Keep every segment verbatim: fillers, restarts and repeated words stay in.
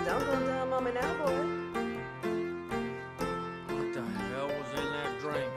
Don't go down on me now, boy. What the hell was in that drink?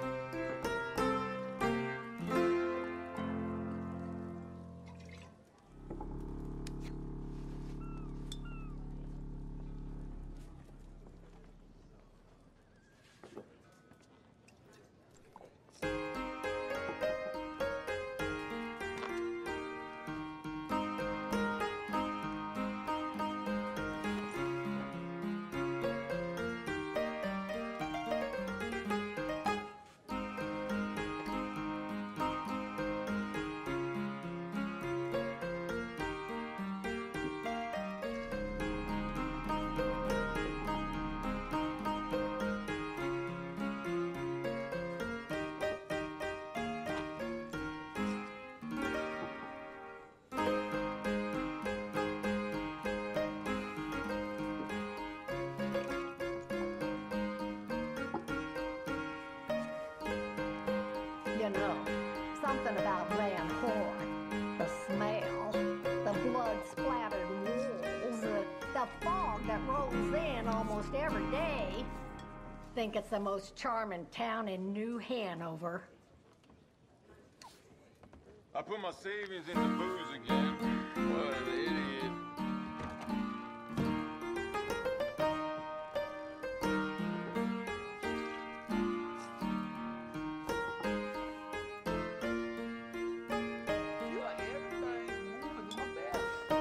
You know, something about Van Horn, the smell, the blood-splattered walls, the, the fog that rolls in almost every day. Think it's the most charming town in New Hanover. I put my savings in the booze again. What an idiot. You like everything more than my best.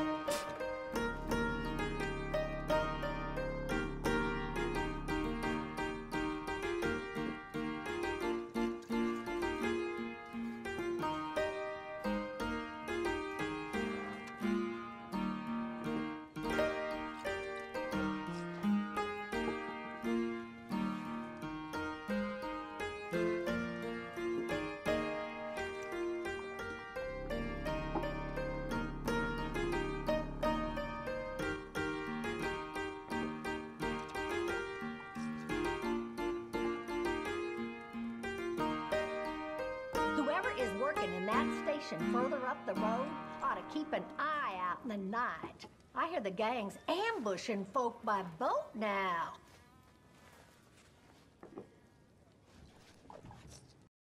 Whoever is working in that station further up the road ought to keep an eye out in the night. I hear the gang's ambushing folk by boat now.